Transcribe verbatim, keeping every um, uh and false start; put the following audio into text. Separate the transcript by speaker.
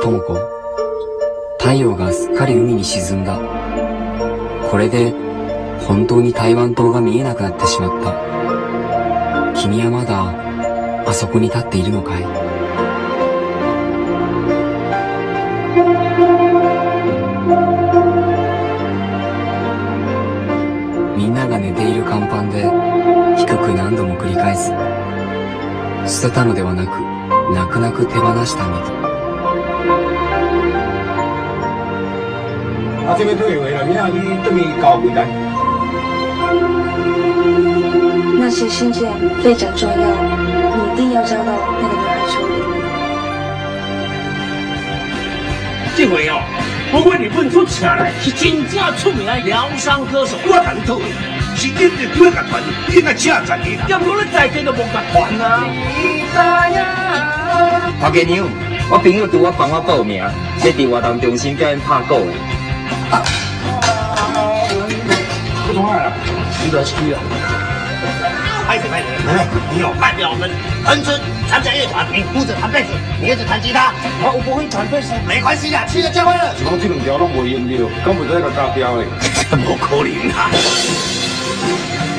Speaker 1: 智子。太陽がすっかり海に沈んだ。これで本当に台湾島が見えなくなってしまった。君はまだあそこに立っているのかい？みんなが寝ている甲板で低く何度も繰り返す。捨てたのではなく、泣く泣く手放した水。
Speaker 2: 啊，这边退回了，你看你对面搞回来。
Speaker 3: 那些信件非常重要，你一定要交到那个女孩手里。
Speaker 4: 这回哦，不过你问出请来是真正出名的疗伤歌手，我同你讨论，是因为几个团，应该请十个人。要不你在地都无个团啊！
Speaker 5: 头家娘，我朋友拄我帮我报名，要伫活动中心表演拍鼓的。
Speaker 2: 不同啊，
Speaker 4: 你不要去啊！拍手拍手，你有代表我们恒春参加乐团，你负责弹贝斯，你儿子弹吉他，我不会弹贝斯，没关系啦，去了就会了。
Speaker 2: 是讲这两条拢无用了，敢袂使甲加标的？
Speaker 4: 无可能啊！